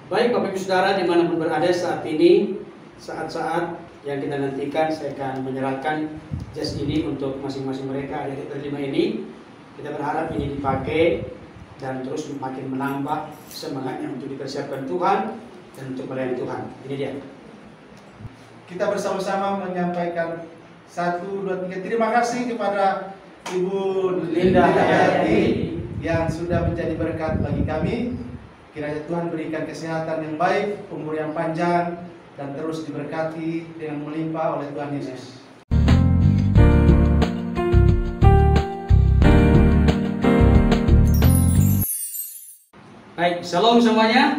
Baik Bapak Ibu Saudara dimanapun berada saat ini, saat-saat yang kita nantikan, saya akan menyerahkan jas ini untuk masing-masing mereka adik-adik berlima ini. Kita berharap ini dipakai dan terus makin menambah semangatnya untuk dipersiapkan Tuhan dan untuk melayani Tuhan. Ini dia. Kita bersama-sama menyampaikan 1, 2, 3 terima kasih kepada Ibu Linda Hayati yang sudah menjadi berkat bagi kami. Kiranya Tuhan berikan kesehatan yang baik, umur yang panjang, dan terus diberkati dengan melimpah oleh Tuhan Yesus. Baik, shalom semuanya.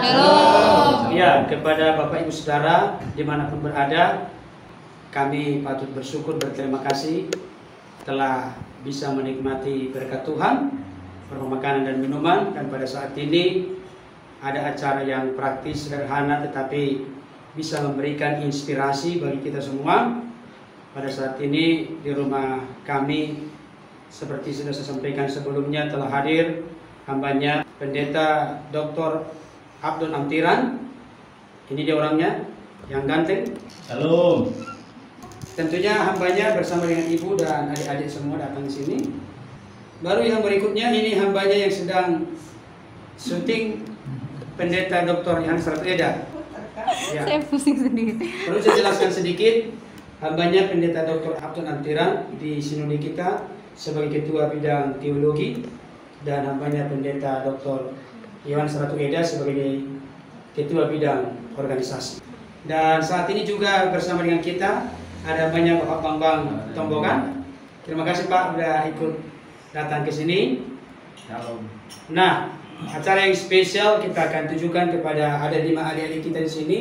Shalom. Ya, kepada Bapak Ibu Saudara dimanapun berada, kami patut bersyukur, berterima kasih telah bisa menikmati berkat Tuhan, berupa makanan dan minuman. Dan pada saat ini ada acara yang praktis, sederhana, tetapi bisa memberikan inspirasi bagi kita semua. Pada saat ini di rumah kami, seperti sudah saya sampaikan sebelumnya, telah hadir hambanya Pendeta Dr. Abdon Amtiran. Ini dia orangnya yang ganteng. Shalom. Tentunya hambanya bersama dengan ibu dan adik-adik semua datang di sini. Baru yang berikutnya ini hambanya yang sedang syuting, Pendeta Dr. Yohanes Ratu Eda. Ya. Saya pusing sendiri. Perlu saya jelaskan sedikit, hambanya Pendeta Dr. Abdon Amtiran di sinode kita sebagai ketua bidang teologi, dan hambanya Pendeta Dr. Yohanes Ratu Eda sebagai ketua bidang organisasi. Dan saat ini juga bersama dengan kita ada banyak Bapak Bambang Tombokan. Terima kasih Pak sudah ikut datang ke sini. Shalom. Nah, acara yang spesial kita akan tujukan kepada ada 5 adik-adik kita di sini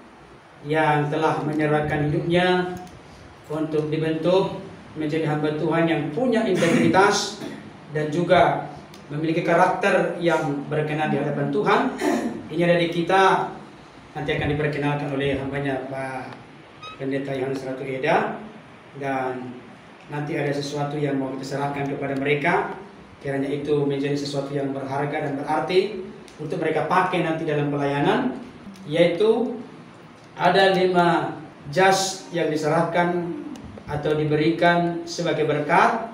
yang telah menyerahkan hidupnya untuk dibentuk menjadi hamba Tuhan yang punya integritas dan juga memiliki karakter yang berkenan di hadapan Tuhan. Ini ada di kita, nanti akan diperkenalkan oleh hambanya Pak Pendeta Yohanes Ratu Eda, dan nanti ada sesuatu yang mau kita serahkan kepada mereka. Kiranya itu menjadi sesuatu yang berharga dan berarti untuk mereka pakai nanti dalam pelayanan, yaitu ada 5 jas yang diserahkan atau diberikan sebagai berkat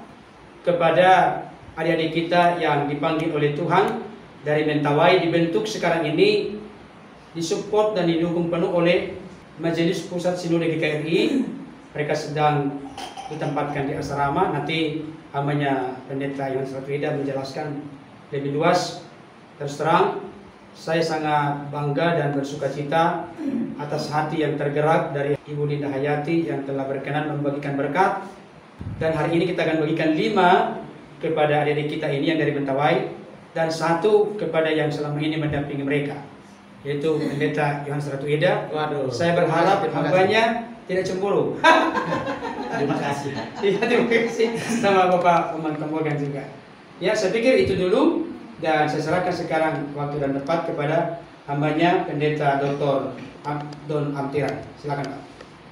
kepada adik-adik kita yang dipanggil oleh Tuhan dari Mentawai, dibentuk sekarang ini, disupport dan didukung penuh oleh Majelis Pusat Sinode GKRI. Mereka sedang ditempatkan di asrama. Nanti hambanya Pendeta Yohanes Ratu Eda menjelaskan lebih luas. Terus terang, saya sangat bangga dan bersuka cita atas hati yang tergerak dari Ibu Linda Hayati yang telah berkenan membagikan berkat. Dan hari ini kita akan bagikan 5 kepada adik-adik kita ini yang dari Mentawai, dan 1 kepada yang selama ini mendampingi mereka, yaitu Pendeta Yohanes Ratu Eda. Waduh. Saya berharap hambanya tidak cemburu. Terima kasih. Iya, terima kasih sama Bapak Peman Tombokan juga. Ya, saya pikir itu dulu, dan saya serahkan sekarang waktu dan tempat kepada hambanya Pendeta Dr. Abdon Amtiran. Silakan Pak.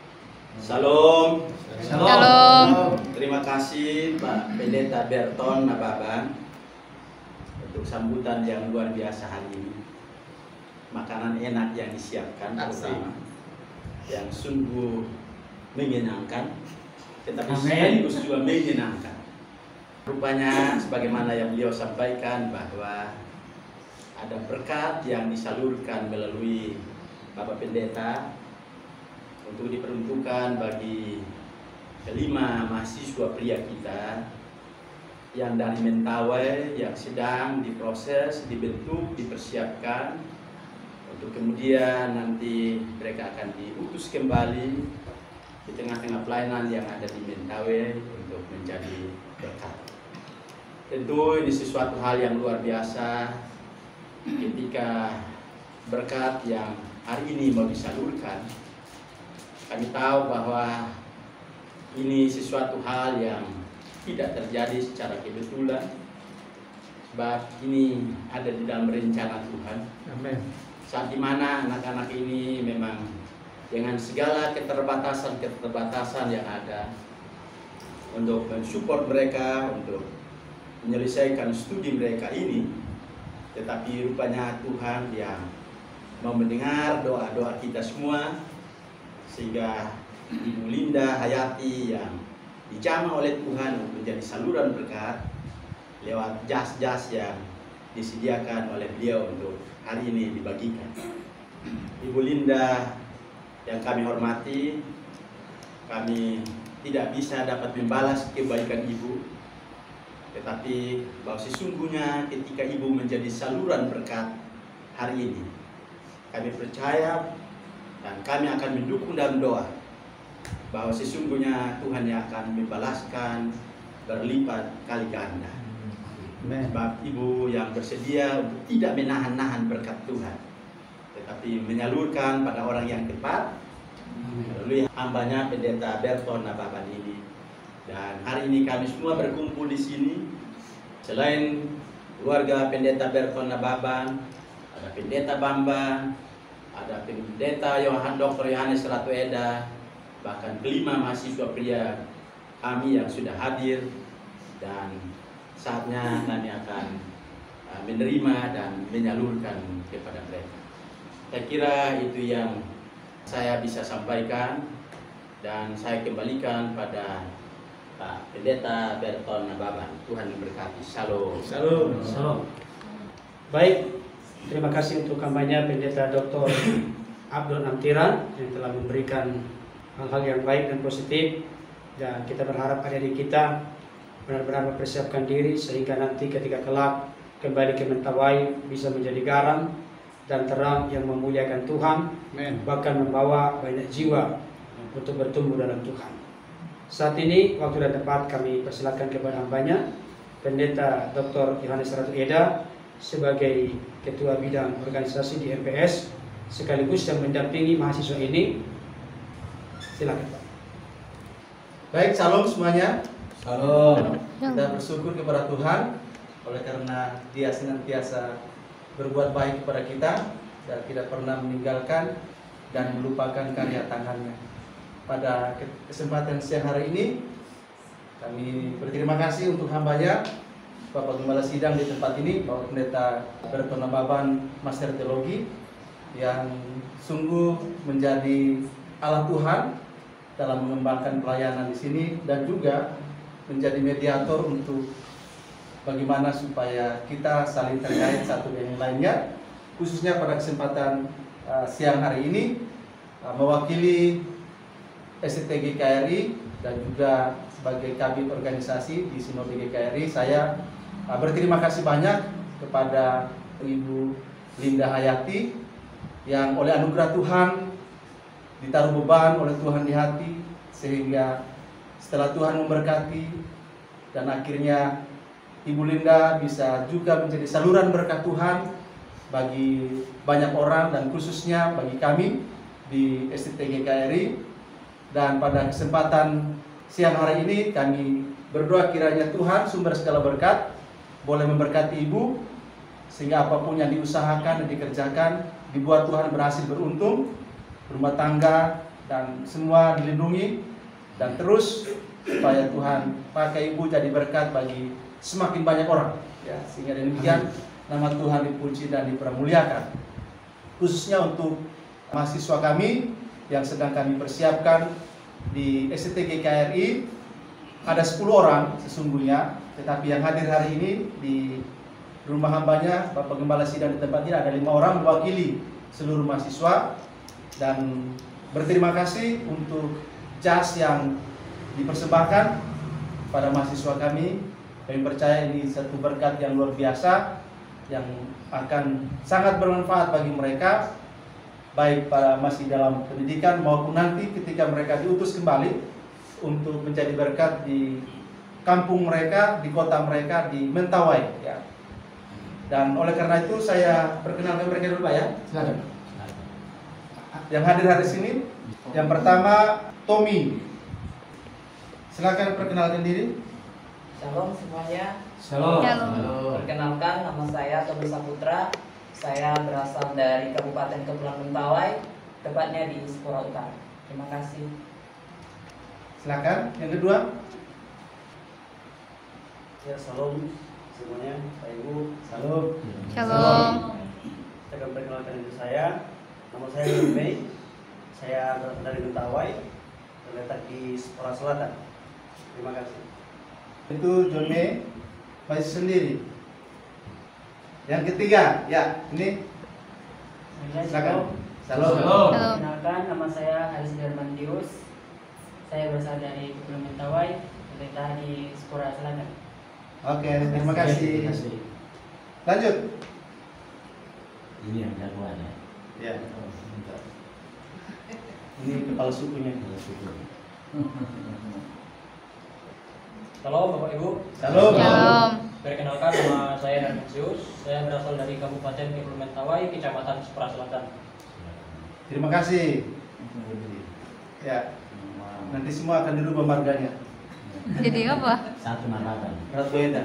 Shalom. Shalom. Terima kasih Pak Pendeta Berton Nababan untuk sambutan yang luar biasa hari ini. Makanan enak yang disiapkan bersama, yang sungguh menyenangkan, tetapi sekaligus juga menyenangkan. Rupanya sebagaimana yang beliau sampaikan bahwa ada berkat yang disalurkan melalui Bapak Pendeta untuk diperuntukkan bagi 5 mahasiswa pria kita yang dari Mentawai yang sedang diproses, dibentuk, dipersiapkan untuk kemudian nanti mereka akan diutus kembali di tengah-tengah pelayanan yang ada di Mentawai untuk menjadi berkat. Tentu ini sesuatu hal yang luar biasa ketika berkat yang hari ini mau disalurkan. Kami tahu bahwa ini sesuatu hal yang tidak terjadi secara kebetulan, sebab ini ada di dalam rencana Tuhan. Amin. Saat dimana anak-anak ini memang dengan segala keterbatasan yang ada, untuk mensupport mereka untuk menyelesaikan studi mereka ini, tetapi rupanya Tuhan yang mau mendengar doa-doa kita semua, sehingga Ibu Linda Hayati yang dijamah oleh Tuhan untuk menjadi saluran berkat lewat jas-jas yang disediakan oleh beliau untuk hari ini dibagikan. Ibu Linda yang kami hormati, kami tidak bisa dapat membalas kebaikan Ibu, tetapi bahwa sesungguhnya ketika Ibu menjadi saluran berkat hari ini, kami percaya dan kami akan mendukung dalam doa bahwa sesungguhnya Tuhan yang akan membalaskan berlipat kali ganda. Sebab Ibu yang bersedia untuk tidak menahan-nahan berkat Tuhan, tetapi menyalurkan pada orang yang tepat. Lalu hambanya Pendeta Berton Nababan ini. Dan hari ini kami semua berkumpul di sini. Selain keluarga Pendeta Berton Nababan, ada Pendeta Bambang, ada Pendeta Dr. Yohanes Ratu Eda, bahkan kelima mahasiswa pria kami yang sudah hadir, dan saatnya kami akan menerima dan menyalurkan kepada mereka. Saya kira itu yang saya bisa sampaikan, dan saya kembalikan pada Pak Pendeta Berton Nababan. Tuhan memberkati. Shalom. Shalom. Shalom. Baik, terima kasih untuk kampanye Pendeta Dr. Abdul Amtiran yang telah memberikan hal-hal yang baik dan positif, dan kita berharap adik-adik kita benar-benar mempersiapkan diri sehingga nanti ketika kelak kembali ke Mentawai bisa menjadi garam dan terang yang memuliakan Tuhan, bahkan membawa banyak jiwa untuk bertumbuh dalam Tuhan. Saat ini waktu dan tempat kami persilakan kepada hambanya Pendeta Dr. Yohanes Ratu Eda sebagai Ketua Bidang Organisasi di MPS sekaligus yang mendampingi mahasiswa ini. Silakan Pak. Baik, salam semuanya. Shalom. Kita bersyukur kepada Tuhan oleh karena Dia senantiasa berbuat baik kepada kita dan tidak pernah meninggalkan dan melupakan karya tangannya. Pada kesempatan siang hari ini kami berterima kasih untuk hambanya Bapak Gembala Sidang di tempat ini, Bapak Pendeta Berton Nababan, Master Teologi, yang sungguh menjadi alat Tuhan dalam mengembangkan pelayanan di sini dan juga menjadi mediator untuk bagaimana supaya kita saling terkait satu dengan yang lainnya, khususnya pada kesempatan siang hari ini mewakili STG GKRI dan juga sebagai kabit organisasi di Sinode GKRI, saya berterima kasih banyak kepada Ibu Linda Hayati yang oleh anugerah Tuhan ditaruh beban oleh Tuhan di hati, sehingga setelah Tuhan memberkati dan akhirnya Ibu Linda bisa juga menjadi saluran berkat Tuhan bagi banyak orang dan khususnya bagi kami di STG GKRI. Dan pada kesempatan siang hari ini kami berdoa kiranya Tuhan sumber segala berkat boleh memberkati Ibu, sehingga apapun yang diusahakan dan dikerjakan dibuat Tuhan berhasil beruntung, rumah tangga dan semua dilindungi, dan terus supaya Tuhan pakai Ibu jadi berkat bagi semakin banyak orang, ya, sehingga demikian nama Tuhan dipuji dan dipermuliakan. Khususnya untuk mahasiswa kami yang sedang kami persiapkan di STG GKRI, ada 10 orang sesungguhnya, tetapi yang hadir hari ini di rumah hambanya Bapak Gembala Sidang di tempat ini ada 5 orang mewakili seluruh mahasiswa, dan berterima kasih untuk jas yang dipersembahkan pada mahasiswa kami. Kami percaya ini satu berkat yang luar biasa yang akan sangat bermanfaat bagi mereka, baik pada masih dalam pendidikan maupun nanti ketika mereka diutus kembali untuk menjadi berkat di kampung mereka, di kota mereka, di Mentawai, ya. Dan oleh karena itu saya perkenalkan mereka dulu Pak, ya. Silakan. Yang hadir hari sini, yang pertama Tommy. Silakan perkenalkan diri. Shalom semuanya. Shalom. Perkenalkan, nama saya Tommy Saputra. Saya berasal dari Kabupaten Kepulauan Mentawai, tepatnya di Sipora Utara. Terima kasih. Silakan. Yang kedua. Ya, salam semuanya, Pak Ibu. Salam. Shalom. akan perkenalkan diri saya. Nama saya Mei. Saya berasal dari Mentawai, terletak di Semarang Selatan. Terima kasih. Itu John May, Faiz sendiri. Yang ketiga, ya ini silakan. Salam. Halo. Kenalkan, nama saya Haris Darmantius. Saya berasal dari Kepulauan Mentawai, terletak di Semarang Selatan. Oke, terima kasih. Lanjut. Ini yang jagoan ya. Ya. Ini kepala sukunya. Halo Bapak Ibu. Salam. Shalom. Perkenalkan, nama saya Darmasius. Saya berasal dari Kabupaten Kepulauan Mentawai, Kecamatan Semarang Selatan. Terima kasih. Ya. Nanti semua akan dirubah marganya. Jadi apa? Satu martabat. Berat beda.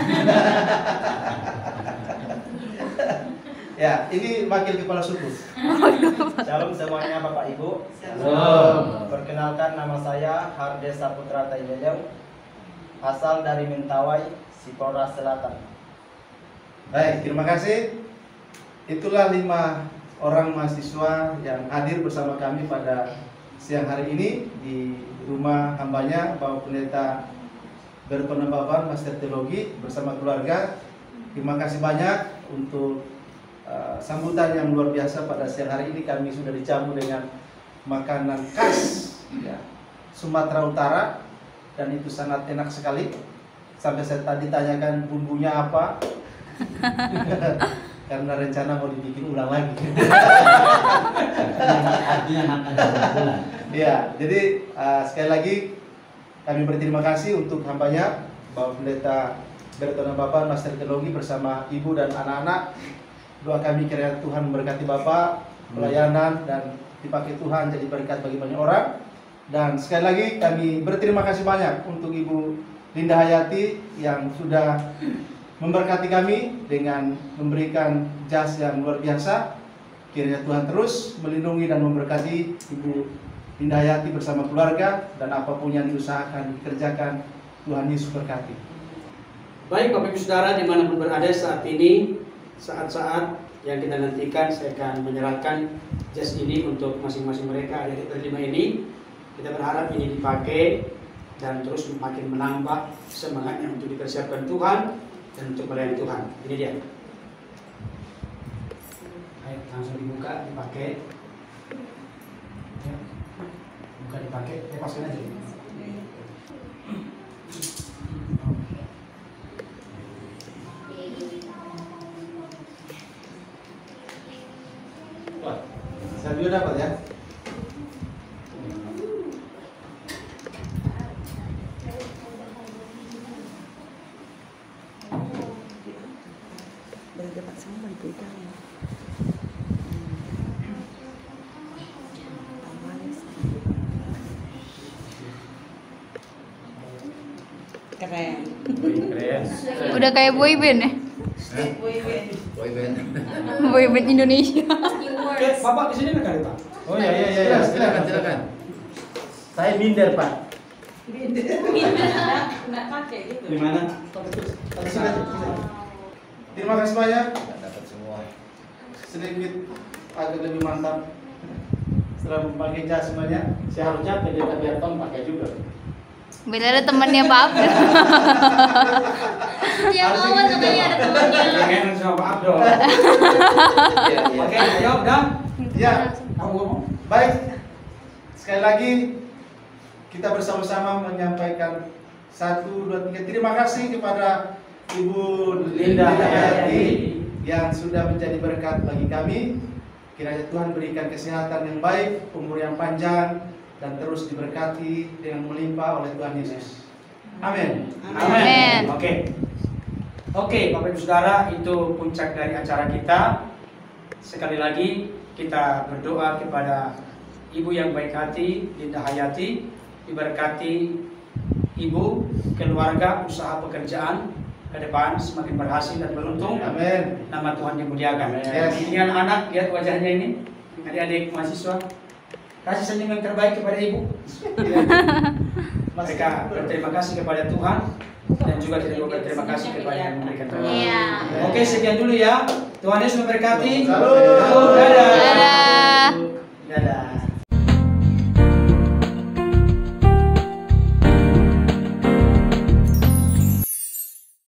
Ya, ini wakil kepala suku. Shalom semuanya Bapak Ibu. Salam. Perkenalkan, nama saya Hardes Saputra Taileleu, asal dari Mentawai, Sipora Selatan. Baik, terima kasih. Itulah 5 orang mahasiswa yang hadir bersama kami pada siang hari ini di rumah hambanya Bapak Pendeta Bertona Baban Master Teologi bersama keluarga. Terima kasih banyak untuk sambutan yang luar biasa pada siang hari ini. Kami sudah dijamu dengan makanan khas ya, Sumatera Utara, dan itu sangat enak sekali. Sampai saya tadi tanyakan bumbunya apa, karena rencana mau dibikin ulang lagi. Artinya makan sebulan. Ya, jadi sekali lagi kami berterima kasih untuk hambanya Bapak Pendeta Bertona Baban Master Teologi bersama ibu dan anak-anak. Doa kami kiranya Tuhan memberkati Bapak, pelayanan, dan dipakai Tuhan jadi berkat bagi banyak orang. Dan sekali lagi kami berterima kasih banyak untuk Ibu Linda Hayati yang sudah memberkati kami dengan memberikan jas yang luar biasa. Kiranya Tuhan terus melindungi dan memberkati Ibu Linda Hayati bersama keluarga, dan apapun yang diusahakan dikerjakan, Tuhan Yesus berkati. Baik Bapak Ibu Saudara dimanapun berada saat ini, saat-saat yang kita nantikan, saya akan menyerahkan jas ini untuk masing-masing mereka ada di terima ini. Kita berharap ini dipakai dan terus makin menambah semangatnya untuk dipersiapkan Tuhan dan untuk melayani Tuhan. Ini dia. Ayo langsung dibuka, dipakai. Ya. Buka, dipakai, lepaskan aja. Wah, saya juga dapat ya. Keren. Udah kayak boyband ya? Boyband Indonesia. Oke, Bapak di sini kali Pak. Oh ya, silakan. Saya minder Pak. Nggak pakai gitu. Di mana? Terima kasih banyak. Dapat semua. Sedikit agak lebih mantap setelah memakai jas semuanya. Seharusnya Pendeta Berton pakai juga. Beda ada temannya Pak Abdul. Tiap awal katanya ada temannya. Pengen sama Pak Abdul. Oke, ayo udah. Ya, Kamu ngomong. baik. Sekali lagi kita bersama-sama menyampaikan 1, 2, 3 terima kasih kepada Ibu Linda Hayati yang sudah menjadi berkat bagi kami. Kiranya Tuhan berikan kesehatan yang baik, umur yang panjang, dan terus diberkati dengan melimpah oleh Tuhan Yesus. Amin. Amin. Oke, Bapak Ibu Saudara, itu puncak dari acara kita. Sekali lagi kita berdoa kepada Ibu yang baik hati, Linda Hayati, diberkati Ibu, keluarga, usaha pekerjaan ke depan semakin berhasil dan beruntung. Amin. Nama Tuhan dimuliakan. Yes. Ini anak-anak, lihat wajahnya ini, adik-adik mahasiswa. Kasih senyum yang terbaik kepada Ibu. mereka berterima kasih kepada Tuhan dan juga kita juga berterima kasih kepada yang memberikan Tuhan. Iya. Oke, sekian dulu ya. Tuhan Yesus memberkati. Salut. Dadah. Dadah. Dadah.